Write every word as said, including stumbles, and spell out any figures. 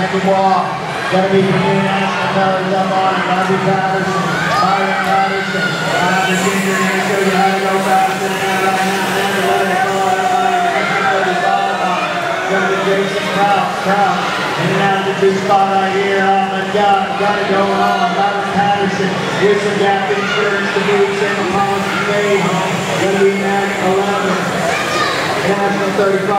the wall. Gotta be from international colors up on it. Bobby Patterson, Byron Patterson. Uh, the senior here shows you how to go fast in there right now. Then to let it go out of thirty-five on it. Gonna be Jason Crouch, Crouch. In and out of the two spot right here. Oh my God, got it going on. Byron Patterson with some Gap Insurance to boot. Sam Collins to stay home. Gonna be at eleven. National thirty-five.